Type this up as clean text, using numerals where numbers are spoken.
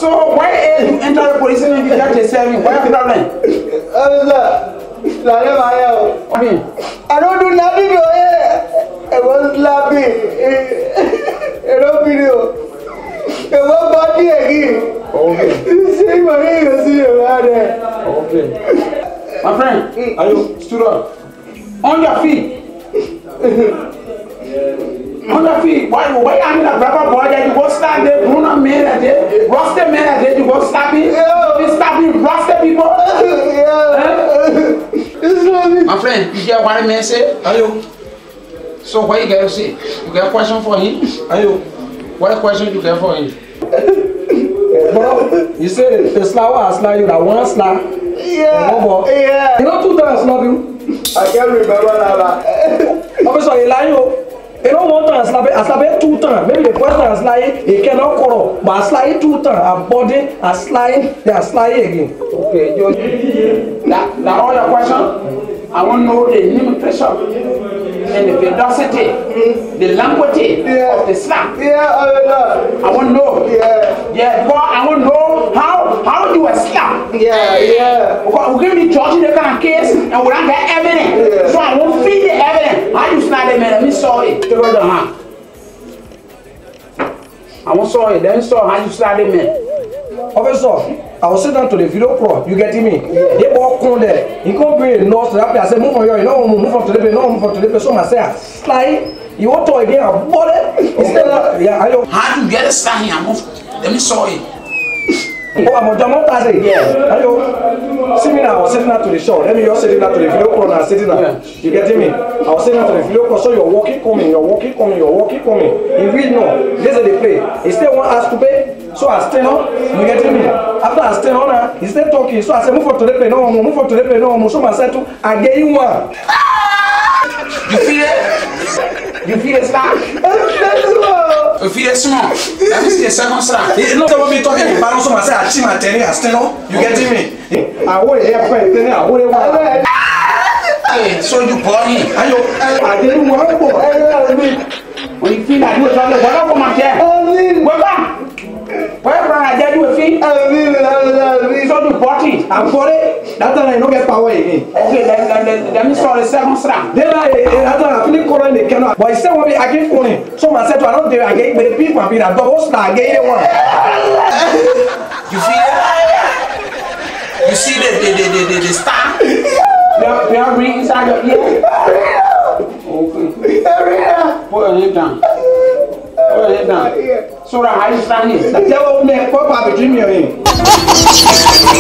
So why you enter the police and you get yourself? What is the problem? I don't do nothing. I was laughing. I don't video. I was body again. Okay. See my name, see you right there. Okay. My friend, are you stood up? On your feet. On your feet. Why are you not rubber boy that you go start the Bruno man that they roster man that they you go stabbing? You stabbing roster people? My friend, you hear what I man say? Are you? So what you gotta say? You got a question for him? Are you? What question you got for him? Bro, you say the slower I slap you, that one slap. Yeah. You know 2 times slap you. I can't remember that. Officer, you lie you. You know 1 time slap it 2 times. Maybe the first time I slap it, he cannot quarrel. But I slap it 2 times. I body, I slap it, then I slap it again. Okay, that all your question? I want to know the limitation and the velocity, the language of the slap. Yeah, I want to know. yeah, Because I want to know how you a slap. yeah. Because we're going to be judging the kind of case and we're not get evidence. Yeah. So I won't feed the evidence. How you slap them and let me saw it. Take out the hand. I won't saw it. Then saw how you slap them in. Officer, I will sit down to the video pro. You getting me? They walk on there. He come bring north to that place. I say move on here. You know move on to the place. No move on to the place. So I say slide. You want to again? I bought it. Instead of yeah. I How you get a slap here? Let me saw it. Oh, I'm a German person. Yeah. Hello. See me now. I was sitting out to the show. Let me just sitting out to the video pro now. Sitting out. Yeah. You getting me? I was sitting out to the video pro. So you're walking, coming. You're walking, coming. You're walking, coming. If we know, this is the play. He still want us to pay. So I stand up. You getting me? After I stand on, he still talking. So I said, move on to the play. No, move on to the play. No, so I said to, I get you one. You feel it? You feel it slap? You feel it small? Let me see the second slap. No, they want me talking. But also I say, I see my tennis. I stand up. You getting me? I want to hear friend. I want to hear. Hey, so you bought him? I didn't want to. When you feel like you talking, what up on my chair? What up? Where I get you a fee? So you bought it? I bought it. That time I don't get power again. Okay, let me start the second slap. Then I finish calling the canoe. But he said, "What I get for him?" So I said, "I don't do. I get with the people. I be that double slap. I get one." You feel it? You see the star? You are reading inside your ear. Okay. Put your head down. Put your head down. So that how you stand here? Tell me, Papa, between me and him.